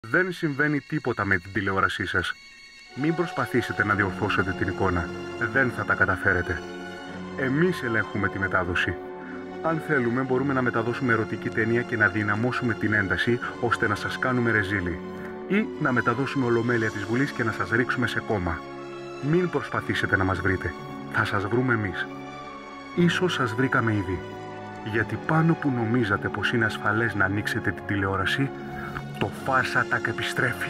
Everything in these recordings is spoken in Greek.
Δεν συμβαίνει τίποτα με την τηλεόρασή σας. Μην προσπαθήσετε να διορθώσετε την εικόνα. Δεν θα τα καταφέρετε. Εμείς ελέγχουμε τη μετάδοση. Αν θέλουμε, μπορούμε να μεταδώσουμε ερωτική ταινία και να δυναμώσουμε την ένταση ώστε να σας κάνουμε ρεζίλι. Ή να μεταδώσουμε ολομέλεια της Βουλής και να σας ρίξουμε σε κόμμα. Μην προσπαθήσετε να μας βρείτε. Θα σας βρούμε εμείς. Ίσως σας βρήκαμε ήδη. Γιατί πάνω που νομίζατε πως είναι ασφαλές να ανοίξετε την τηλεόραση, το Fars Attack επιστρέφει.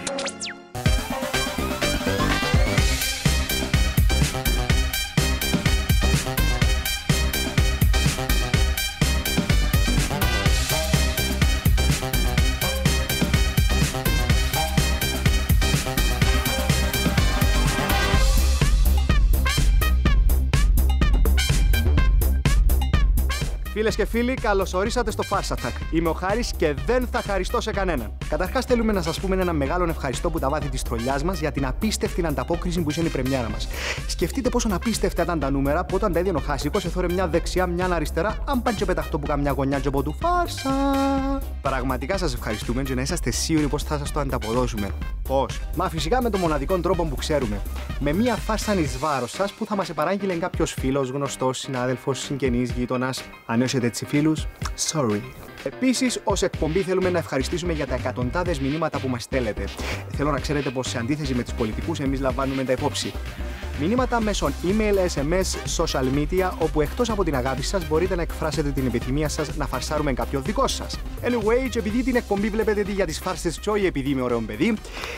Φίλες και φίλοι, καλώς ορίσατε στο Fars Attack. Είμαι ο Χάρης και δεν θα χαριστώ σε κανέναν. Καταρχάς, θέλουμε να σας πούμε ένα μεγάλο ευχαριστώ που τα βάθη της τρολιάς μας για την απίστευτη ανταπόκριση που είχε η πρεμιέρα μας. Σκεφτείτε πόσο απίστευτα ήταν τα νούμερα που όταν τα έδιε ο Χάσικος εθώρε μια δεξιά, μια αριστερά, αν πάνε και πεταχτώ που καμιά γωνιά και από του Φάρσα. Πραγματικά σας ευχαριστούμε και να είσαστε σίγουροι πως θα σας το ανταποδώσουμε. Πώς? Μα φυσικά με τον μοναδικό τρόπο που ξέρουμε. Με μια φάρσα εις βάρος σας που θα μας επαράγγειλε κάποιος φίλος, γνωστός, συνάδελφος, συγγενής, γείτονας. Αν έχετε έτσι φίλους, sorry. Επίσης, ως εκπομπή θέλουμε να ευχαριστήσουμε για τα εκατοντάδες μηνύματα που μας στέλνετε. Θέλω να ξέρετε πως σε αντίθεση με τους πολιτικούς, εμείς λαμβάνουμε τα υπόψη. Μηνύματα μέσω email, SMS, social media, όπου εκτός από την αγάπη σας μπορείτε να εκφράσετε την επιθυμία σας να φαρσάρουμε κάποιο δικό σας. Anyway, και επειδή την εκπομπή βλέπετε για τις φάρσες τσόι, επειδή είμαι ωραίο παιδί.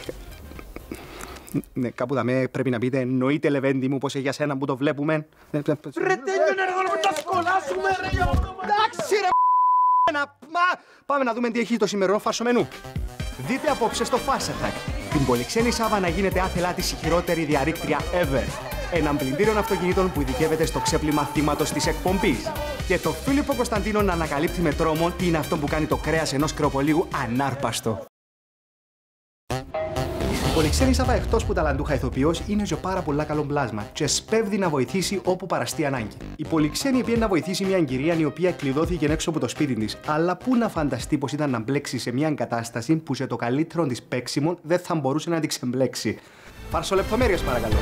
Ναι, κάπου δαμέ πρέπει να πείτε εννοείται Λεβέντη μου πως για σένα που το βλέπουμε. Ρε τέλειωνε ρε να τα σκολάσουμε ρε. Εντάξει ρε πάμε να δούμε τι έχει το σημερινό φαρσομενού. Δείτε απόψε στο Fars Attack την πολυξένη Σάβα να γίνεται άθελά της η χειρότερη διαρρήκτρια ever. Έναν πλυντήριο αυτοκινήτων που ειδικεύεται στο ξέπλυμα θύματος της εκπομπής. Και το Φίλιππο Κωνσταντίνο να ανακαλύπτει με τρόμο τι είναι αυτό που κάνει το κρέας ενός κρεοπολίγου ανάρπαστο. Η πολυξένη Σάβα, εκτός που ταλαντούχα ηθοποιός, είναι και πάρα πολλά καλό πλάσμα και σπέβδει να βοηθήσει όπου παραστεί ανάγκη. Η πολυξένη πήγε να βοηθήσει μια κυρία η οποία κλειδώθηκε έξω από το σπίτι της, αλλά πού να φανταστεί πως ήταν να μπλέξει σε μια κατάσταση που σε το καλύτερο της παίξιμο δεν θα μπορούσε να την ξεμπλέξει. Φαρσολεπτομέρειες παρακαλώ.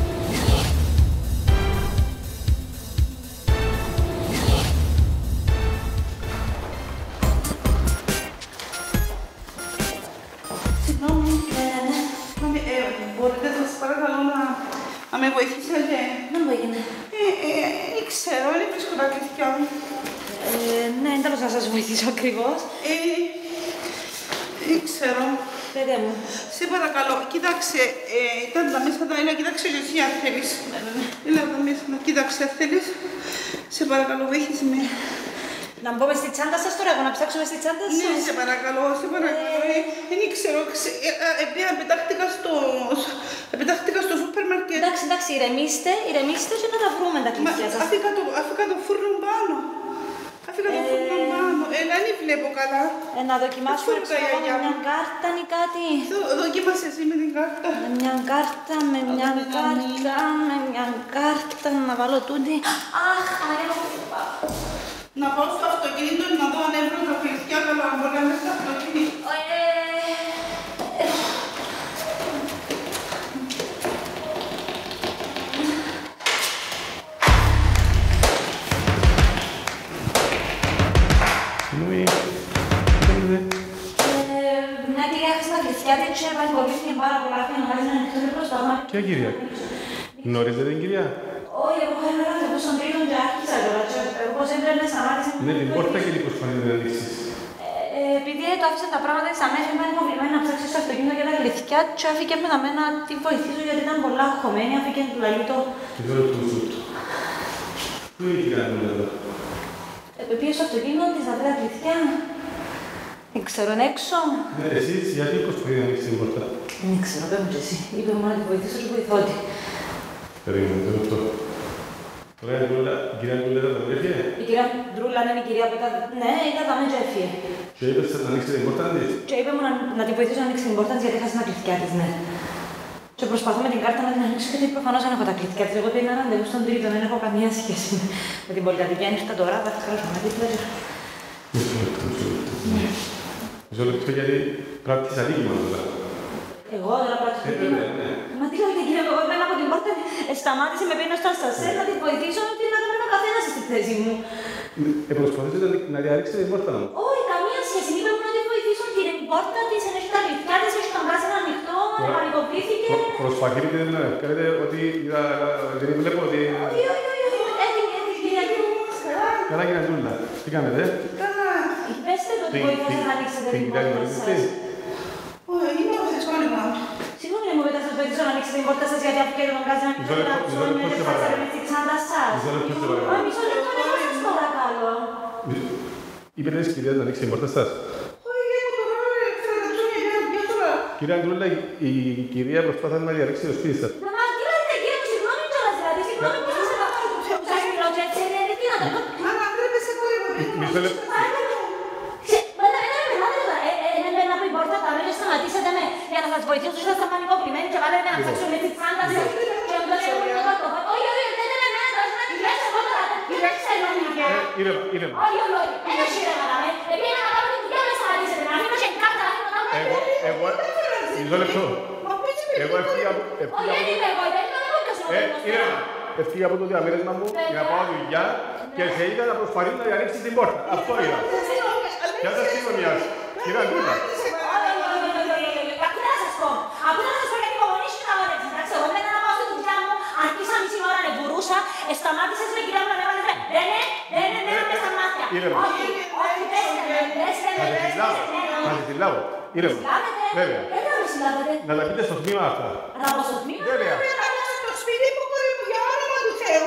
Μπορείτε να σας παρακαλώ να με βοηθήσετε? Να μου έγινε. Δεν ξέρω, δεν βρίσκω τα κλειδιά μου. Ναι, δεν θέλω να σας βοηθήσω ακριβώς. Δεν ξέρω. Πετε μου. Σε παρακαλώ, κοίταξε, ήταν τα μέσα τα έλα, κοίταξε και εσύ αν θέλεις. Έλα τα μέσα, κοίταξε αν θέλεις. Σε παρακαλώ, βοήθησε με. Να μπω μες στη τσάντα σας τώρα, εγώ να ψάξω μες στη τσάντα σας. Ναι, σε παρακαλώ, σε παρακαλώ. Δεν ξέρω, πετάχτηκα στο σούπερ μάρκετ. Εντάξει, ηρεμήστε και να τα βρούμε τα κλειδιά σας. Αφήκα το φούρνο πάνω. Έλα, δεν βλέπω καλά. Να δοκιμάσουμε με μια κάρτα ή κάτι. Δοκίμασε εσύ με την κάρτα. Με μια κάρτα, να βάλω τούτη. Αχ, Μαρία μου. Να πάω στο αυτοκίνητο να δω αν έβρω τα κλειδιά καλά, αν μπορεί να είμαι στο αυτοκίνητο. Μια κυρία έχασε τα κλειδιά της και παρακολουθήθηκε πάρα πολλά χρόνια να βάζει να ανοιχτό προς τα μάτια. Ποια κυρία? Γνωρίζετε την κυρία? Όχι, εγώ είχα ένα ραντεβού στον τρίτον και άρχισα τώρα και όπως έμπρεπε σταμάτησε. Ναι, την πόρτα και τι προσπαθείτε να ανοίξεις? Επειδή το άφησε τα πράγματα της αμέσως, ήταν υποβλημένη να ψάξει στο αυτοκίνητο για τα κλειδιά και άφηκε με τα μένα να τη βοηθήσω γιατί ήταν πολλά αγχωμένη, άφηκε του λαλού το... Και τώρα το ζούτο. Πού είναι η κυρία μου εδώ? Πήγε στο αυτοκίνητο της να βρει τα κλειδιά. Δεν ξέρω, είναι έξω. Ναι, εσείς γιατί προσπαθείτε να ανοίξετε την πόρτα? Δεν ξέρω, πες μου και εσύ. Είπε μου να τη βοηθήσω και βοηθώ τη. Περίμενε, το λεπτό. Ωραία, η κυρία Ντρούλα ήταν εδώ, έφυγε? Η κυρία Ντρούλα είναι η κυρία που ήταν... Ναι, ήταν τα μέτια έφυγε. Και είπες να ανοίξετε την πόρτα της? Και είπε μου να τη βοηθήσω να ανοίξει την πόρτα της γιατί έχασε τα κλειδιά της, ναι. Και προσπαθώ με την κάρτα να την ανοίξω γιατί προφανώς δεν έχω τα κλειδιά της. Εγώ πήγα ραντεβού στον τρίτο, δεν έχω καμία σχέση με την πολυκατοικία. Αν ήρθα τώρα, θα χαράσω να δείτε. Μισό λεπτό. Μισό λεπτό γιατί πράττεις αδίκημα τώρα. Εγώ τώρα πράττω αδίκημα. Μα τι λέτε κύριε, εγώ έμενα από την πόρτα, σταμάτησε, με πήρε στο ασανσέρ να την βοηθήσω και να το μένω ο καθένας στη θέση μου. Προσπαθήσετε να διαρρήξετε την πόρτα μου. Όχι, καμία σχέση. Είπε μου να την βοηθήσω και η πόρτα της έχει τα κλειδιά της, έχει τον πράσινο ανοιχτό, πανικοποιήθηκε. Προσπαθείτε να κάνετε ότι δεν βλέπω ότι... Όχι, Καλά κύριε Αντούλα, τι κάνετε? Πέστε το ότι βοηθάτε να ανοίξετε την πόρτα σας. Όχι, είναι όπως εσχόλημα. Συγγνώμη, μου πέτας να βοηθήσω να ανοίξετε την πόρτα σας γιατί αφού και τον κάνει να ανοίξετε να ψώνετε και θα ξέρετε στη τσάντα σας. Μισό λεπτό, εγώ σας παρακαλώ. Είπετε της κυρίας να ανοίξει την πόρτα σας. Κύριε Αντούλα, η κυρία προσπάθησε να διαρρήξει το σπίτι σας. Μα τι λέτε κύριε μου, συγγνώμη κιόλας δηλαδή, συγγνώμη που σας μιλώ και έτσι, τι να το... Άρα, τρέπεσαι χωρίς. Μισό λεπτό. Εμένα από την πόρτα τα μέλη σταματήσατε με για να σας βοηθήσω, ήσασταν στα πανικοποιημένοι και βάλετε με να ψάξω με τη τσάντα σας και να το λέω το κάτω. Όχι, δεν είναι εμένα, τώρα να την πέσω εγώ τώρα, την πέσω εγώ τώρα. Ήρεμα. Όχι, όχι, ένα σύρεμα να με, επειδή να κάνω την δουλειά με σταματήσετε, να αφήνω και κάρτα, να αφήνω κάρτα. Μισό λεπτό. Εγώ έφυγα από... Όχι, δεν είμαι εγώ, δεν είμαι εγώ ποιος είναι ο Έφυγα από το διαμέρισμα μου για να πάω δουλειά και σε είδα να προσπαθεί να διαρρήξει την πόρτα. Αυτό είδα. Ποια σας συγγνωμιά, κύριε Αντούλα. Ακούτε να σας πω γιατί υπομονήσουν τα όρια της, εντάξει, εγώ δεν να πάω στη δουλειά μου, αρχίσα μισή ώρα να μπορούσα, σταμάτησες με κυρία μου να με βάλεις, δεν με στα μάτια. Όχι, πέστε με. Θα τη συλλάβω. Ήρεμα. Βέβαια. Να τα πείτε στο τμήμα αυτά. Να πάω στο τμήμα. Βέβαια. Στο σπίτι μου μπορεί μου για όνομα του Θεού.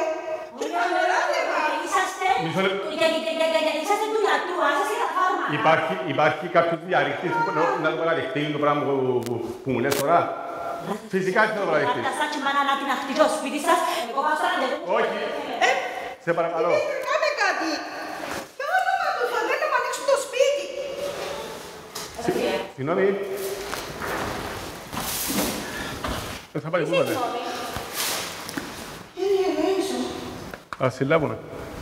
Είσαστε του γιατρού, άσαστε τα φάρμακα. Υπάρχει κάποιος διαρρήκτης να το παραδεχτεί το πράγμα που μου λες τώρα. Φυσικά και θα το παραδεχτείς. Να φτάσει να την αχτίσω στο σπίτι σας, εγώ πάω στο ραντεβού. Όχι. Σε παρακαλώ. Κάνε κάτι. Για όνομα του Θεού, δεν θα ανοίξουν το σπίτι. Συγγνώμη. Δεν θα πάει πού. Ας συλλάβουμε.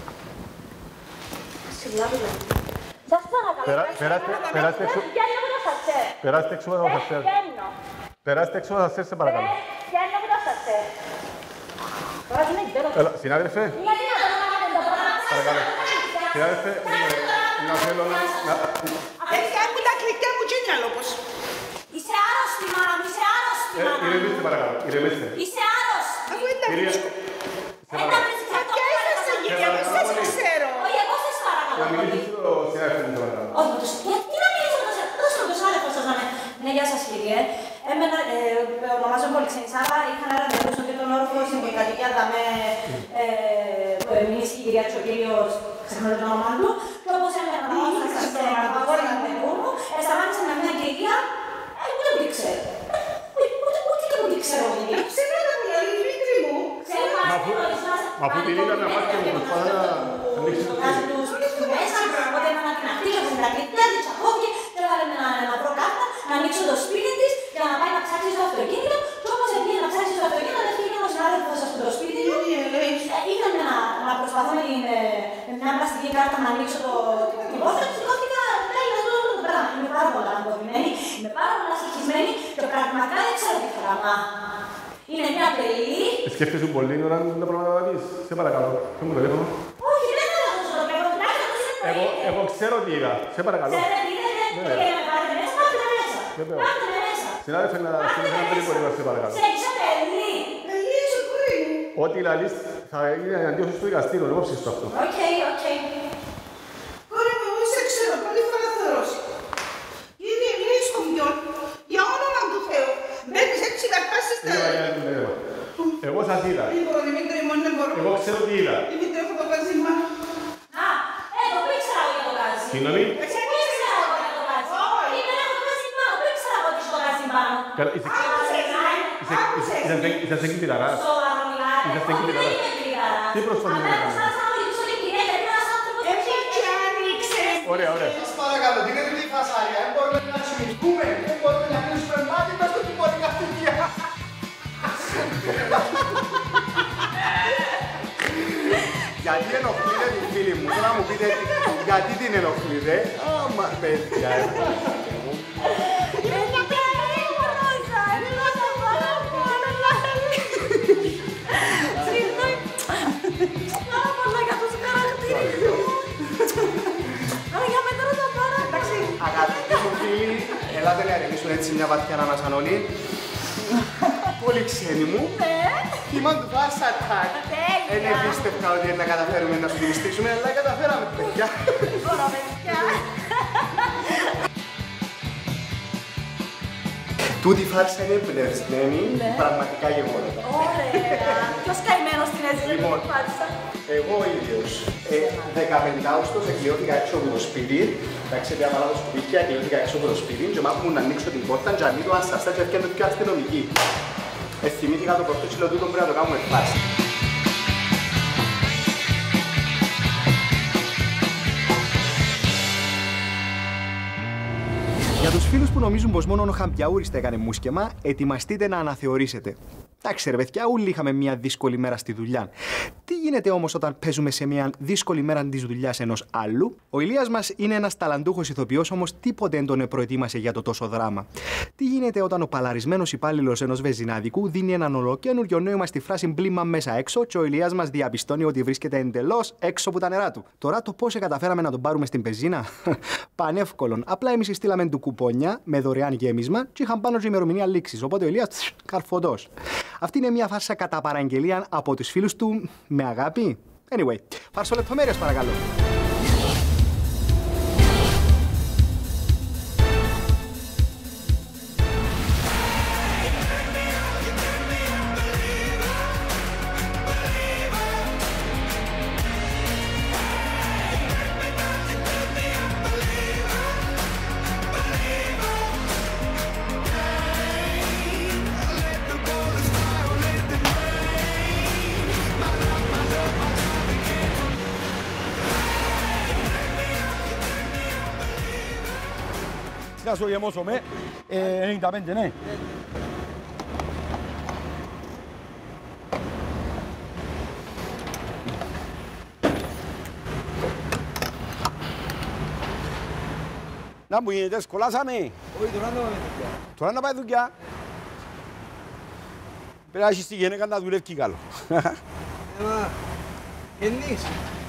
Σας παρακαλώ. Περάστε έξω από το σασέρ. Περάστε έξω από το σασέρ, σε παρακαλώ. Βγαίνω από το σασέρ. Τώρα δεν είναι υπέροχο. Έλα, συνάδελφε. Γιατί να το κάνετε το πράγμα. Παρακαλώ. Συνάδελφε, να θέλω να... Παιδιά μου τα κλικιά μου τζίνιαλο πως. Είσαι άρρωστη, μάνα μου, είσαι άρρωστη, μάνα μου. Ηρεμήστε, παρακαλώ. Ηρεμήστε. Είσαι άρρωστη. Αφού είναι τα Κυρία, Δεν τα βρίσκεις αυτό. Ποια είσαστε κυρία μου, σας ξέρω. Όχι, εγώ σας να παρακαλώ. μιλήσει το συνάδελφο μου, παρακαλώ. Όχι, γιατί να μιλήσω με τον συνάδελφο σας να με... Ναι, γεια σας κύριε. Έμενα, ονομάζομαι Πολυξενισάβα, είχα ένα ραντεβού στον τρίτον όροφο στην πολυκατοικία, θα με μίλησε η κυρία της, ο κύριος, ξεχνώ το όνομά του, και όπως έμενα να πάω στα αγόρια του ραντεβού μου, σταμάτησε με μια κυρία, ούτε που την ξέρω. Ούτε και που την ξέρω, κύριε. Ψέματα μου λέει, Δημήτρη μου. Μα αφού την είδαμε μάτια μου, προσπάθα να ανοίξει το σπίτι. Μέσα, οπότε έμενα την ακτήσω με τα κλειδιά, την τσακώθηκε, και έβαλε να βρω κάρτα, να ανοίξω το σπίτι της για να πάει να ψάξει στο αυτοκίνητο. Και όπως πήγε να ψάξει στο αυτοκίνητο, δεν πήγε ο συνάδελφος σας στο σπίτι του. Ήθελε να προσπαθώ με μια πλαστική κάρτα να ανοίξω την πόρτα και σηκώθηκα αυτό το πράγμα. Είμαι πάρα πολύ αναποποιημένη, είμαι πάρα πολύ ασχισμένη και πραγματικά δεν ξέρω τι πράγμα. Είναι μια απειλή. Σκέφτεσαι πολύ ώρα να τα πράγματα να πεις. Σε παρακαλώ, φέρ' μου το τηλέφωνο. Όχι, δεν θα δώσω το τηλέφωνο. Εγώ ξέρω τι είδα. Σε παρακαλώ. Ξέρετε τι είδατε, και με πάρετε μέσα, πάτε μέσα. Πάτε μέσα. Συνάδελφε, να στείλεις ένα περίπολο, σε παρακαλώ. Σε εξαπελή. Ελίζου, κόρη μου. Ό,τι λαλείς θα είναι αντίον στο δικαστήριο, δεν κόψεις το αυτό. Οκ. Κόρη μου, εγώ σε ξέρω, πολύ φορά θα δώσει. Κύριε Ελίζου Κομιόν, για όνομα του Θεού, μπαίνεις έτσι να πάσεις τα... Εγώ σας είδα. Λοιπόν, Δημήτρη, μόνο δεν μπορώ. Εγώ ξέρω τι είδα. Δημήτρη, έχω το καζιμά. Α, εγώ που ήξερα εγώ για το κάζι. Συγγνώμη. Πού ήξερα εγώ για το κάζι. Είμαι έχω το κάζι πάνω. Πού ήξερα εγώ ότι στο κάζι πάνω. Καλά, είσαστε κυπηραράς. Σοβαρό μιλάτε. Είσαστε Όχι, δεν κυπηραράς. είμαι κυπηραράς. Τι προσπαθείτε να κάνετε. Απλά σας ρωτήσω την κυρία γιατί ένας άνθρωπος Έτσι άνοιξε. Ωραία, ωραία. Σας παρακαλώ, δίνετε τη φασάρια. Δεν μπορούμε να τσιμισκούμε. Δεν μπορούμε να κλείσουμε μάτι μες στο τιμόνι καυτικία. Γιατί ενοχλείτε τη φίλη μου, τώρα μου πείτε γιατί την ενοχλείτε. Άμα παιδιά, εγώ ρίξουν έτσι μια βαθιά ανασανολή. Πολύ ξένοι μου. Θυμάμαι του Fast Attack. Δεν πίστευα ότι να καταφέρουμε να σου τη μυστήσουμε, αλλά καταφέραμε, παιδιά. Μπορώ, παιδιά. Τούτη φάρσα είναι εμπνευσμένη, πραγματικά γεγονότα. Ωραία. Ποιος καημένος την έζησε Λοιπόν, την φάρσα? εγώ ίδιος. 15 Αύγουστος εκλειώθηκα έξω από το σπίτι. Εντάξει, διαβαλά το σκουπίκια, εκλειώθηκα έξω από το σπίτι και μάθω μου να ανοίξω την πόρτα και ανοίγω ασαστά και έφτιανε πιο αστυνομική. Θυμήθηκα το πρώτο τσιλό τούτο πρέπει να το κάνουμε φάση. Για τους φίλους που νομίζουν πως μόνο ο Χαμπιαούρης τα έκανε μουσκεμα, ετοιμαστείτε να αναθεωρήσετε. Εντάξει, ρε παιδιά, όλοι είχαμε μια δύσκολη μέρα στη δουλειά. Τι γίνεται όμως όταν παίζουμε σε μια δύσκολη μέρα της δουλειάς ενός άλλου? Ο Ηλίας μας είναι ένας ταλαντούχος ηθοποιός, όμως τίποτε δεν τον προετοίμασε για το τόσο δράμα. Τι γίνεται όταν ο παλαρισμένος υπάλληλος ενός βενζινάδικου δίνει έναν ολοκένουργιο νόημα στη φράση μπλήμα μέσα έξω και ο Ηλίας μας διαπιστώνει ότι βρίσκεται εντελώς έξω από τα νερά του? Τώρα το πώς καταφέραμε να τον πάρουμε στην πεζίνα? Πανεύκολον. Απλά εμείς στείλαμε του κουπόνια με δωρεάν γέμισμα και είχαν πάνω και ημερομηνία λήξης. Οπότε ο Ηλίας καρφωτός. Αυτή είναι μια φάρσα κατά παραγγελία από τους φίλους του με αγάπη. Anyway, φαρσολεπτομέρειες παρακαλώ. Να σου γεμώσω με 95, ναι. Να μου γίνεται, σκολάσαμε. Όχι, τώρα να πάμε δουλειά. Τώρα να πάει δουλειά. Πρέπει να έχεις τη γυναίκα να δουλεύει καλό. Έμα, γεννείς.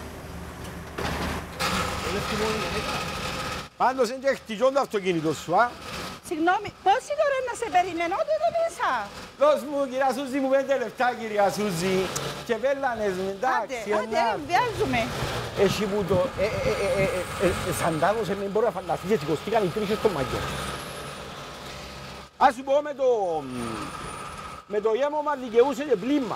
Δουλεύει μόνο η γυναίκα. Πάντως είναι και χτυζόν το αυτοκίνητο σου, α. Συγγνώμη, πόση ώρα να σε περιμένω εδώ μέσα? Δώσ' μου, κυρία Σούζη, μου 5 λεπτά, κυρία Σούζη. Και βέλανες μου, εντάξει, Άντε, βιάζουμε. Έχει που το... Σαντάδωσε, μην μπορώ να φανταστείς, έτσι κοστήκαν οι τρίχες στο μαγιό. Ας σου πω με το γέμωμα δικαιούσε και πλήμα.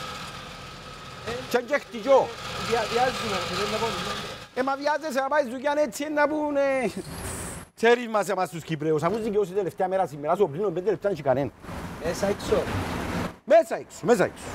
Και χτυζό. Βιάζουμε, δεν να πάμε. Μα βιάζεσαι να πάει δουλειά έτσι να πούνε... Ξέρεις μας εμάς τους Κυπρέους, αφού δικαιούσε τελευταία μέρα σήμερα, σου πλήνω 5 λεπτά δεν έχει κανένα. Μέσα έξω. Μέσα έξω, μέσα έξω.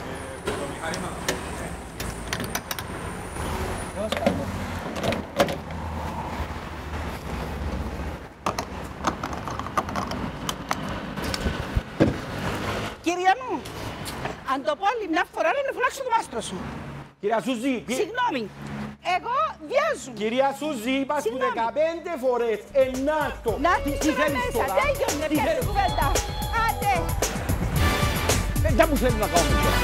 Κυρία μου, αν το πω άλλη μια φορά να φωνάξω το μάστρο σου. Κυρία Σούζη, Συγγνώμη, εγώ βιάζομαι. κυρία Σούζη, είπα σου 15 φορές, ενάτο. Να τι μέσα, τέλειωνε πια την κουβέντα. Άντε. Δεν μου θέλει να κάνω τώρα.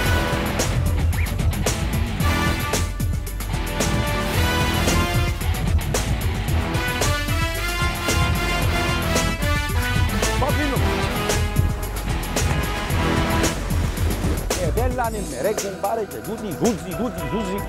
Παπίνο. Βέλανε με ρε κουμπάρε και τούτη, Σούζη.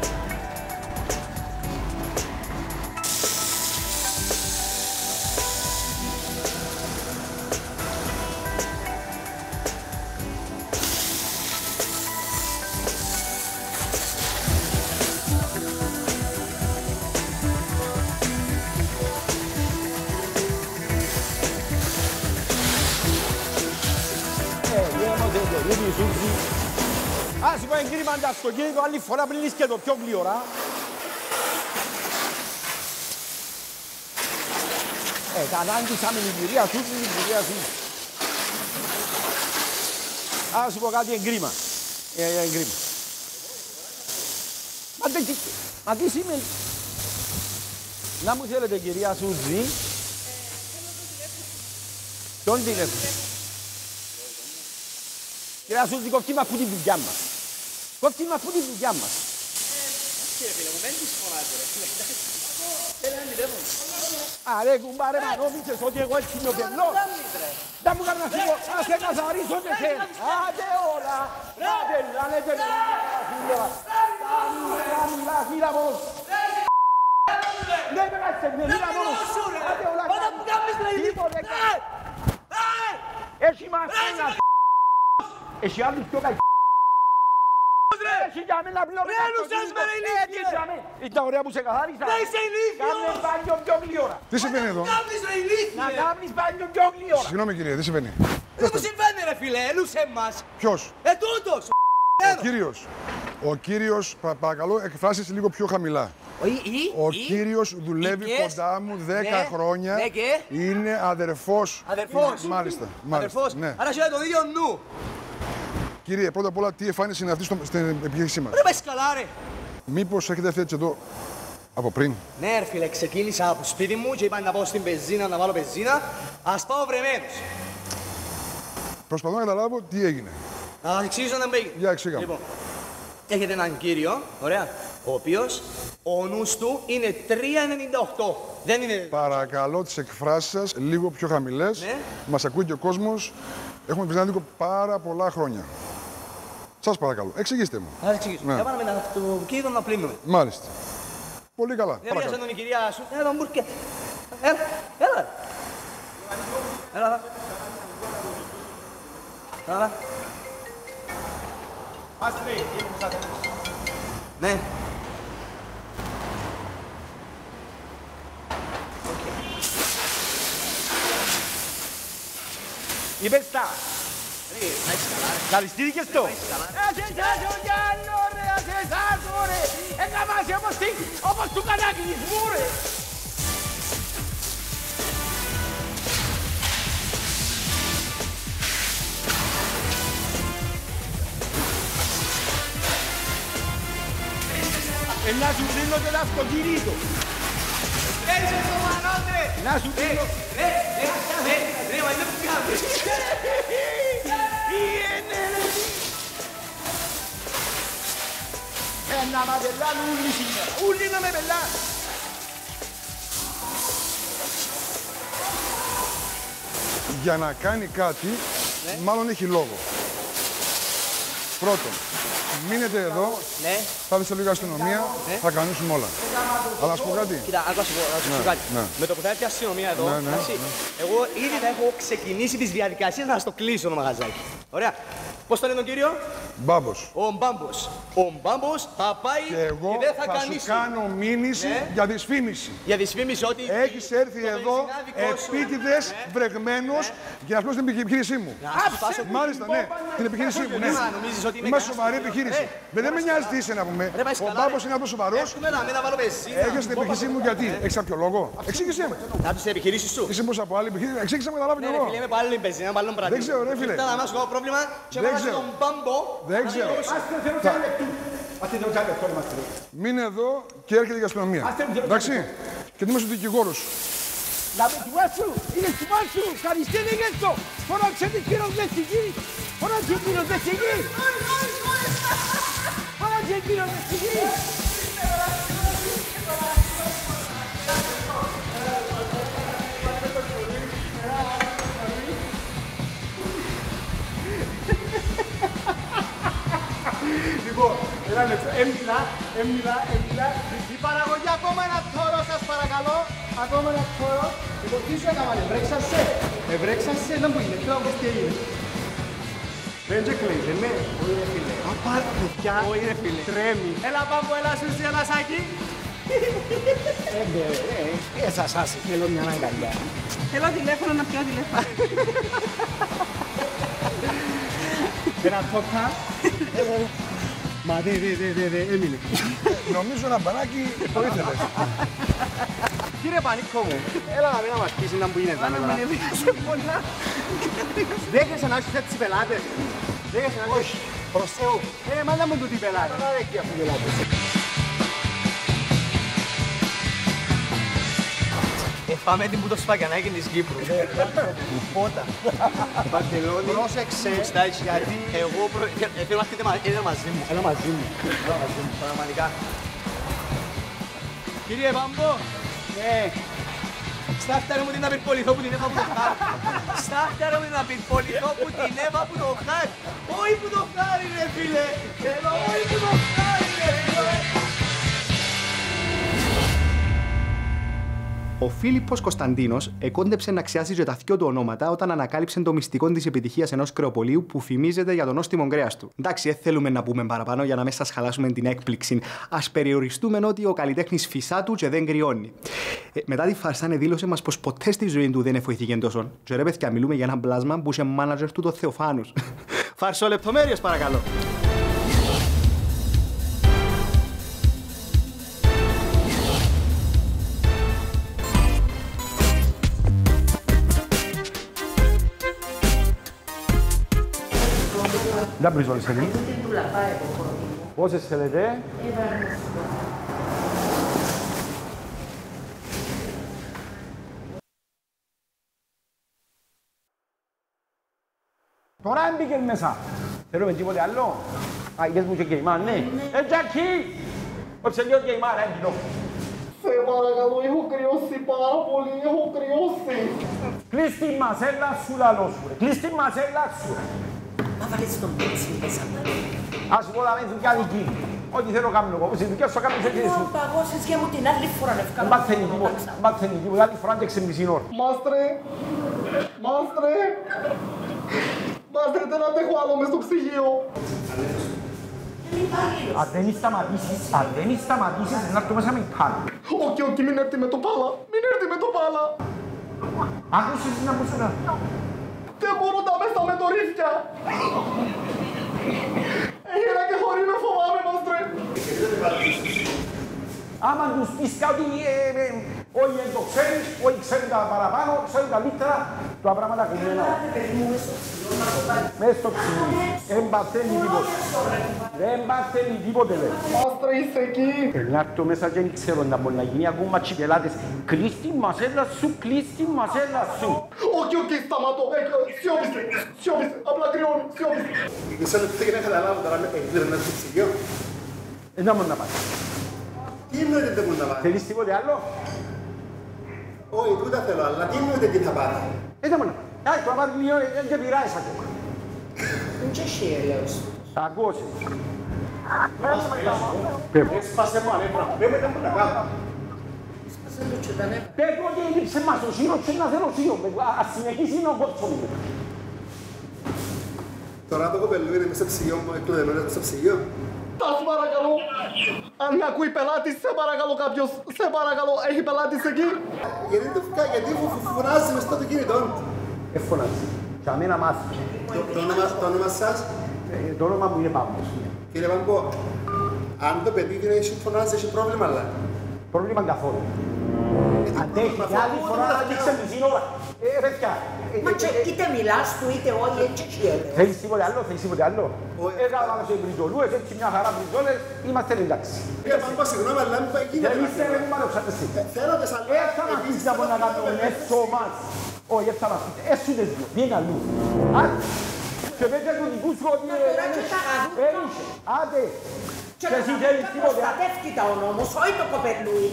Ας είπα εγκρίμαντα στο κίνητο άλλη φορά πριν και το πιο γλυόρα. Κατάντησαμε την κυρία Σούζη, Ας σου πω κάτι εγκρίμα. Μα τι σημαίνει. Να μου θέλετε κυρία Σούζη. Ποιον τηλέφωνο. Κυρία Σούζη, κόφτει με αφού τη δουλειά μας. Κύριε φίλε μου, δεν της φωνάζω ρε φίλε. Θέλει ένα τηλέφωνο. Αρέ κουμπάρε, μα νόμιζες ότι εγώ έτσι είμαι ο πελός. Να μου κάνω να σου πω, να σε καθαρίσω και θέλει. Άντε όλα. Άντε, λένε να φύλλα μόνος. Ναι, με κάτσε, με φύλλα μόνος. Άντε όλα. Όταν που κάνεις ρε ηλίποτε. Έχει μαθαίνα. Έχει άλλους πιο κακοί. Έχει για μένα πλέον. Ρένουσες με ρε ηλίθιε. Ήταν ωραία που σε καθάρισα. Δεν είσαι ηλίθιος. Κάνε μπάνιο πιο γλυόρα. Τι συμβαίνει εδώ? Κάνεις ρε ηλίθιε. Να κάνεις μπάνιο πιο γλυόρα. Συγγνώμη κύριε, τι συμβαίνει? Τι μου συμβαίνει ρε φίλε, έλουσε μας. Ποιος? Τούτος. Ο κύριος. Ο κύριος, παρακαλώ, εκφράσεις λίγο πιο χαμηλά. Ο κύριος δουλεύει κοντά μου 10 χρόνια. Ναι, και? Είναι αδερφός. Αδερφός. Μάλιστα. Αδερφός. Ναι. Άρα έχει τον ίδιο νου. Κύριε, πρώτα απ' όλα, τι εμφάνιση είναι αυτή στην επιχείρησή μας? Ρε πες καλά ρε. Μήπως έχετε έρθει έτσι εδώ από πριν? Ναι ρε φίλε, ξεκίνησα από σπίτι μου και είπα να πάω στην πεζίνα, να βάλω πεζίνα. Ας πάω βρεμένος. Προσπαθώ να καταλάβω τι έγινε. Να σας εξηγήσω να μπαίνει. Για εξήγα. Λοιπόν, έχετε έναν κύριο, ωραία, ο οποίος ο νους του είναι 3,98. Δεν είναι... Παρακαλώ τις εκφράσεις σας λίγο πιο χαμηλές. Ναι. Μας ακούει και ο κόσμος. Έχουμε βυζαντικό πάρα πολλά χρόνια. Σας παρακαλώ, εξηγήστε μου. Να σας εξηγήσω. Ναι. Έβαλαμε ένα αυτοκίνητο να πλύνουμε. Μάλιστα. Πολύ καλά. Δεν Παρακαλώ. πιάσε τον η κυρία σου. Έλα τον μπουρκέ. Έλα. Έλα. Έλα. Ναι. Είπες τα. Καλυστήθηκες το. Ασεσάζω κι άλλο ρε, ασεσάζω ρε. Έκαμασαι όπως του κατακλυσμού ρε. Να σου δίνω και ένα σκοτήριτο. Έτσι το μανότε. Να σου δίνω. Ρε, μα είναι που κάνεις. Να με πελάνε ούλοι σήμερα. Ούλοι να με πελάνε. Για να κάνει κάτι, μάλλον έχει λόγο. Πρώτον, μείνετε εδώ, Ναι. θα δεις λίγο αστυνομία, θα κανονίσουμε όλα. Αλλά να σου πω κάτι. Κοίτα, άκου να σου πω κάτι. ναι. Με το που θα έρθει η αστυνομία εδώ, Ναι, ναι, εντάξει, εγώ ήδη θα έχω ξεκινήσει τις διαδικασίες να στο κλείσω το μαγαζάκι. Ωραία. Πώς το λένε τον κύριο? Μπάμπος. Ο Μπάμπος. Ο Μπάμπος θα πάει Και εγώ και δεν θα θα σου κανήσει. κάνω μήνυση Ναι. για δυσφήμιση. Για δυσφήμιση ότι... Έχεις έρθει το εδώ βενζινάδικο σου. επίτηδες, Ναι. βρεγμένος, για να σπλώσεις την επιχείρησή μου. Να σου σπάσω την Μάλιστα, ναι, την επιχείρησή μου, ναι. Μα, νομίζεις ότι είμαι Είμαι κανένας σοβαρή τυχερός. επιχείρηση. Δεν με νοιάζει τι είσαι να πούμε. Ρε, πάει Ο καλά, Μπάμπος ρε. είναι αυτό σοβαρός. Έρχομαι να μην να βάλω πεζίνα. Έχεις την επιχείρησή μου γιατί. Έχεις κάποιο λόγο. Εξήγησέ μου. Να τους επιχειρήσεις σου. Είσαι πως από άλλη επιχείρηση. Εξήγησε μου να καταλάβω κι Ναι, ρε εγώ. φίλε, είμαι πάλι πεζίνα, πάλι πράγμα. Δεν ξέρω, ρε, φίλε. Ήρθα να μας έχω πρόβλημα και Δεν βάζω ξέρω. τον Μπάμπο. Δεν ξέρω. Μείνε εδώ και έρχεται η αστυνομία. Εντάξει. Και ετοίμασε τον δικηγόρο σου. Να με θυμάσου, είναι θυμάσου, ευχαριστείτε για αυτό. Φώναξε την πυροσβεστική. Φώναξε την πυροσβεστική. Φώναξε την πυροσβεστική. Λοιπόν, ένα λεπτό. Έμιλα. Η παραγωγή ακόμα ένα θόρο, σας παρακαλώ. Ακόμα ένα θόρο. Λοιπόν, τι σου έκαναν, ευρέξασε, να μου είναι, τώρα όμως τι έγινε. Δεν και κλαίζε, ναι. Όχι ρε φίλε. Απάρ' παιδιά, τρέμει. Έλα Πάμπο, έλα σου σε ένα σάκι. Εσάς άσε, θέλω μια αγκαλιά. Θέλω τηλέφωνο να πιω τηλέφωνο. Ένα τόκα. Μα δε, έμεινε. Νομίζω ένα μπανάκι το ήθελες. Κύριε Πανίκο μου, έλα να μην μας πεις να που είναι δάμε τώρα. Δέχεσαι να έχεις έτσι πελάτες. Δέχεσαι να έχεις. Προς Θεού. Μάνα μου τούτοι πελάτες. Άρα εκεί αυτοί οι πελάτες. Πάμε την που το σπαγιανάκι της Κύπρου. Πότα. Παντελόνι, πρόσεξε, γιατί Εγώ θέλω να έρθετε μαζί μου. έλα μαζί μου. Πραγματικά. Κύριε Πάμπο, Στάφταρε μου την απειρποληθώ που την Εύα που το χάρι. Στάφταρε μου την απειρποληθώ που την Εύα που το χάρι. Όχι που το χάρι ρε φίλε. Όχι που το χάρι ρε φίλε. Ο Φίλιππος Κωνσταντίνος εκόντεψε να ξιάσει και τα δυο του ονόματα όταν ανακάλυψε το μυστικό της επιτυχίας ενός κρεοπολίου που φημίζεται για το νόστιμο κρέας του. Εντάξει, δεν θέλουμε να πούμε παραπάνω για να μην σας χαλάσουμε την έκπληξη. Ας περιοριστούμε ότι ο καλλιτέχνης φυσά του και δεν κρυώνει. Μετά τη φαρσάνε δήλωσε μας πως ποτέ στη ζωή του δεν εφοηθήκε τόσο. Και ρε παιδιά, μιλούμε για ένα πλάσμα που είσαι μάνατζερ του το Θεοφάνους. Φαρσολεπτομέρειες παρακαλώ. Δεν βρεις όλες εκεί. Πόσες θέλετε. Τώρα έμπηκες μέσα. Θέλουμε τίποτε άλλο. Α, είπες μου και γκέιμά, ναι. Τζακί! Ο ψελιός γκέιμάρα, έμπινο. Σε παρακαλώ, έχω κρυώσει πάρα πολύ, έχω κρυώσει. Κλείς τη μαζέλα σου λαλό σου, ρε. Κλείς τη μαζέλα σου. Μα βάλεις τον πίτσι μέσα. Ας πω δάμε δουλειά δική. Ό,τι θέλω κάνω εγώ. Στη δουλειά σου κάνεις έτσι σου. Παγώσεις και μου την άλλη φορά νευκά. Δεν παθαίνει τίποτα. Δεν παθαίνει τίποτα. Άλλη φορά και 6,5 ώρα. Μάστρε, μάστρε. Μάστρε, δεν αντέχω άλλο μες στο ψυγείο. Αν δεν σταματήσεις, να έρθω μέσα με κάρι. Όχι, μην έρθει με το πάλα. Μην έρθει με το πάλα. Άκουσες να μου σου να. Δεν μπορώ τα μέσα με το ρίφια. Έγινα και χωρίς με φοβάμαι, μάστρε. Άμα τους πεις κάτι, όχι δεν το ξέρεις, όχι ξέρει τα παραπάνω, ξέρει καλύτερα, τα πράγματα κουμμένα. Μες στο ξυλί. Δεν παθαίνει τίποτε. Δεν παθαίνει τίποτε, λέει. Μάστρε, είσαι εκεί. Να έρθω μέσα και δεν ξέρω να μπορεί να γίνει ακόμα τσιπελάτες. Κλείς τη μαζέλα σου, κλείς τη μαζέλα σου. Όχι, σταματώ. Σιώπησε. Απλά κρυώνει, σιώπησε. Μισό λεπτό για να καταλάβω τώρα, δεν είναι στο ψυγείο. Δεν μπορεί να πάει. Τι εννοείται δεν μπορεί να πάει. Θέλεις τίποτε άλλο. Όχι, τούτα θέλω, αλλά τι εννοείται τι θα πάρει. Δεν μπορεί να πάει. Το απάρει λίγο, δεν πειράζει ακόμα. Δεν και εσύ, λέω σου. Θα ακούσει. Έσπασε μου ανέφερα, δεν μου να κάνω. Έσπασε το και τα νεύρα. Πέτω ότι έλειψε μας το σύρο και να θέλω σύρο. Ας συνεχίσει να κόψω λίγο. Τώρα το κοπελού είναι μέσα στο ψυγείο μου, εκλοδεμένο μέσα στο ψυγείο. Σας παρακαλώ. Αν με ακούει πελάτης, σε παρακαλώ κάποιος. Σε παρακαλώ, έχει πελάτης εκεί. Γιατί φωνάζει μες στο κινητό. Φωνάζει. Και αμένα μάθει. Το όνομα σας. Το όνομα μου είναι Παύλος. Κύριε Παμπό, αν το παιδί δεν έχει φωνάζει, έχει πρόβλημα, αλλά. Πρόβλημα καθόλου. Αντέχει και άλλη φορά να δείξει μισή ώρα. Παιδιά. Μα και είτε μιλάς του είτε όχι, έτσι χαίρε. Θέλεις τίποτε άλλο, θέλεις τίποτε άλλο. Έκανα σε μπριζολούες, έτσι μια χαρά μπριζόλες, είμαστε εντάξει. Κύριε Παμπό, συγγνώμη, αλλά μην πάει γίνεται. Δεν είστε με μου μάλλον εσύ. Θέλω και σαν Έρθα να πεις να μπορεί να κάνουμε έσω μας. Όχι, έρθα να πεις, έσου τις δύο, bien αλλού. Και πέτρε του δικού σου ότι ένιξε. Άντε. Και εσύ θέλεις τίποτε. Προστατεύει τα ο νόμος, όχι το κοπελούι.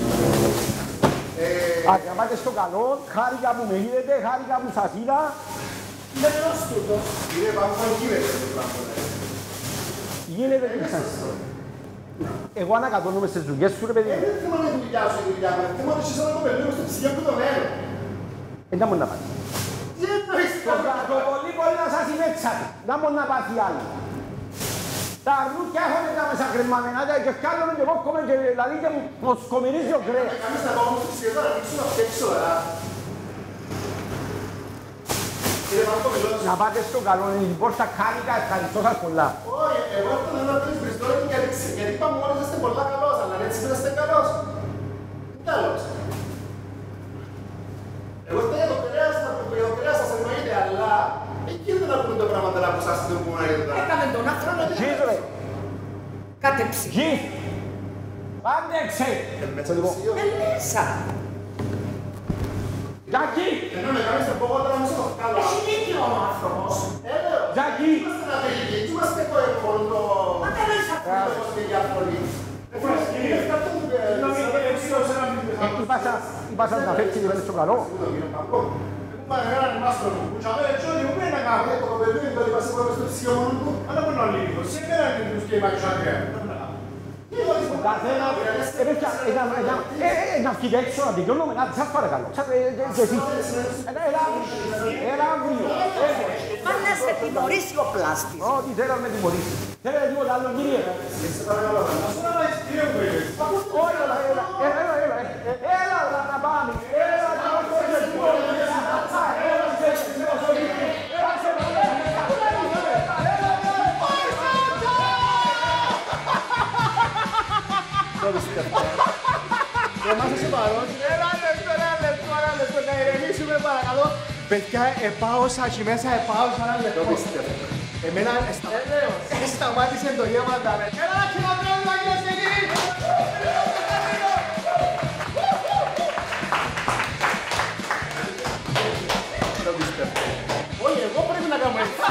Άντε, να πάτε στο καλό, χάρηκα που με είδετε, χάρηκα που σας είδα. Μελός τούτο. Κύριε Παμπό, γίνεται το πράγμα. Γίνεται τι σας. Εγώ ανακατώνομαι στις δουλειές σου, ρε παιδί. Δεν θυμάμαι τη δουλειά σου, τη δουλειά μου. Θυμάμαι ότι είσαι ένα κοπελού στο ψυγείο που το μένω. Δεν μπορεί να πάει. Τι εννοείς τώρα. Το πολύ μπορεί να σας ημέξατε. Δεν μπορεί να πάθει άλλο. Τα αρνούκια έχουν τα μέσα κρεμμαμένα και κάνουμε και κόκκομαι και δηλαδή και μου σκομυρίζει ο κρέας. Κάνεις να πάω στο ψυγείο να ανοίξω να φτιάξω τώρα. Κύριε Παμπό, μιλώς. Να πάτε στο καλό, είναι την πόρτα χάρηκα, ευχαριστώ σας πολλά. Όχι, εγώ αυτό δεν θα τρεις μπριστόλοι γιατί είπαμε όλοι είστε πολλά καλός, αλλά έτσι δεν είστε καλός. Τέλος. Εγώ είστε για το κρέας σας εννοείται, αλλά δεν γίνεται να πούμε το πράγμα τώρα που σας το πούμε. Έκαμε τον άνθρωπο. Γύρω. Κάτεψη. Γη. Άντεξε. Μέσα το ψυγείο. Μέσα. Τζάκι. Ενώ με κάνεις το πόγο τώρα μέσα το καλό. Έχει δίκιο ο άνθρωπος. Τζάκι. Είμαστε να τελικοί, τι είμαστε μόνο το... Μα δεν είναι αυτό. πάσα να φέρει και στο καλό. Πάμε έναν μάστρο μου, που τσάμε έτσι ότι μου πήρε να κάνω. Το κοπελού είναι το ότι πας πρώτα στο ψυχείο μόνο του. Αλλά μπορεί να λίγο. Σήμερα είναι τους και υπάρχει σάκρια. Να βγείτε έξω, να τελειώνουμε, σας παρακαλώ. Έλα αύριο. Πάνε να σε τιμωρήσει ο πλάστης. Ό,τι θέλω να με τιμωρήσει. Θέλετε τίποτα άλλο, κύριε. Έλα να πάμε. Εμάς είσαι παρόν. Ένα λεπτό, να ηρεμήσουμε παρακαλώ. Παιδιά, επάωσα εκεί μέσα, επάωσα ένα λεπτό. Το πιστεύω. Εμένα σταμάτησε το γεύμα τα μέτρα. Έλα να χειροκρότημα κυρίες και κύριοι. Το πιστεύω. Όχι, εγώ πρέπει να κάνω έτσι.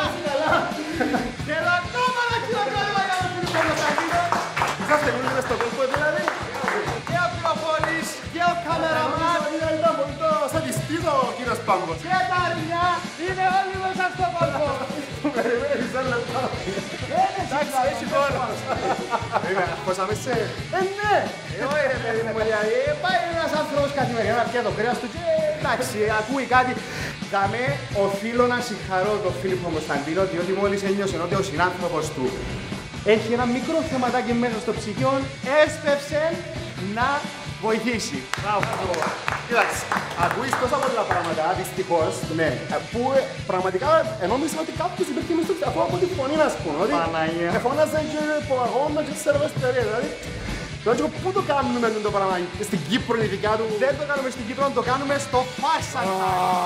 Θέλω ακόμα ένα χειροκρότημα για τον Φίλιππο Κωνσταντίνο. Είσαστε γνώμενες στον κόσμο δηλαδή. Και ο πληροφορής και ο καμεραμάν. Ήταν πολύ το στατιστής ο κύριος Πάμπος. Και τα αρνιά είναι όλοι μέσα στον κόσμο. Περιμένεις ένα λεπτό. Εντάξει, έχει τώρα. Χώσαμε σε... Ναι! Όχι ρε παιδί μου, δηλαδή πάει ένας άνθρωπος καθημερινά να πιάει το κρέας του και εντάξει, ακούει κάτι. Δαμε οφείλω να συγχαρώ τον Φίλιππο Κωνσταντίνο, διότι μόλις ένιωσε ότι ο συνάνθρωπος του έχει ένα μικρό θεματάκι μέσα στο ψυγείο, έσπευσε να βοηθήσει. Μπράβο. Κοίταξε, ακούεις τόσα πολλά πράγματα, δυστυχώς, ναι, που πραγματικά νόμιζα ότι κάποιος υπήρχε μες στο ψυχό από τη φωνή να σπούν, ότι φώναζε και από αγώνα και ξέρω εγώ στερείες, δηλαδή. Δηλαδή, πού το κάνουμε το πράγμα, στην Κύπρο ειδικά του. Δεν το κάνουμε στην Κύπρο, το κάνουμε στο Φάσατα.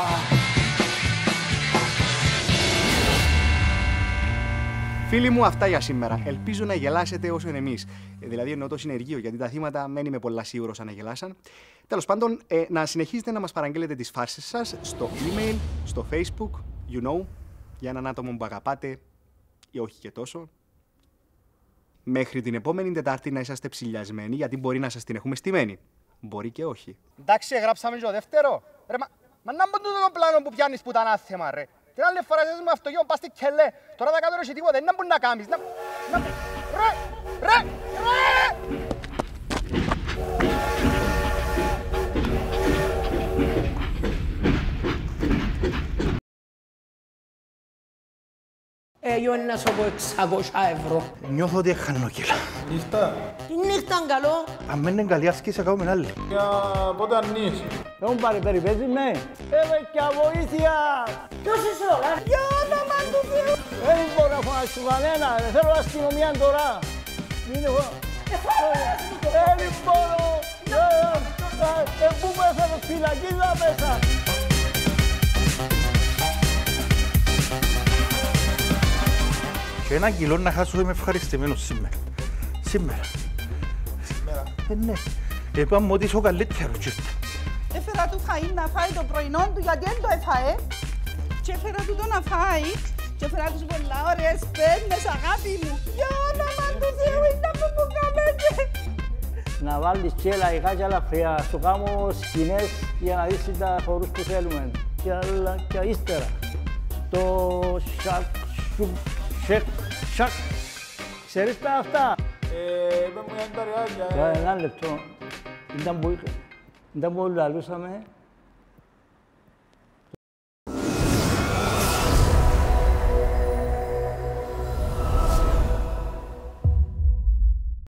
Φίλοι μου, αυτά για σήμερα. Ελπίζω να γελάσετε όσο είναι εμείς. Δηλαδή, εννοώ το συνεργείο, γιατί τα θύματα δεν είμαι πολλά σίγουρος αν γελάσαν. Τέλος πάντων, να συνεχίζετε να μας παραγγέλλετε τις φάρσες σας στο email, στο facebook, you know, για έναν άτομο που αγαπάτε ή όχι και τόσο. Μέχρι την επόμενη Τετάρτη να είσαστε ψηλιασμένοι, γιατί μπορεί να σας την έχουμε στημένη. Μπορεί και όχι. Εντάξει, γράψαμε και το δεύτερο. Ρε, μα να μπουν το πλάνο που πιάνεις που ήταν άθεμα, ρε. Την άλλη φορά σας με αυτοκίνητο πας στη Κελέ. Τώρα τα κάτω ρε τίποτα, δεν μπορεί να κάνεις. Ρε! Εγώ είναι να σου πω 600 ευρώ. Νιώθω ότι έχανα κιλά. Νύχτα. Τι νύχτα καλό. Αν μένει καλή άσκηση, θα κάνουμε άλλη. Για πότε αρνείς. Έχουν πάρει περιπέζι με. Παιδιά βοήθεια. Ποιος είσαι ο γάρ. Για όνομα του Θεού. Δεν μπορώ να φωνάξω κανένα. Θέλω αστυνομία τώρα. Μην εγώ. Δεν μπορώ. Πού μέσα το φυλακίδα μέσα. Και ένα κιλό να χάσω είμαι ευχαριστημένος σήμερα. Σήμερα. Ναι. Είπαμε ότι είσαι ο καλύτερος. Έφερα του φαΐ να φάει το πρωινό του γιατί δεν το έφαε. Και έφερα του το να φάει. Και έφερα τους πολλά ωραίες πέντες, αγάπη μου. Για όνομα του Θεού, είναι αυτό που κάνετε. Να βάλεις και λαϊκά και ελαφριά. Στο κάνω σκηνές για να δεις τα χορούς που θέλουμε. Και ύστερα. Το σακ, σακ. Ξέρεις τα αυτά. Είπε μου για τα ριάκια. Ένα λεπτό. Ήταν που λαλούσαμε.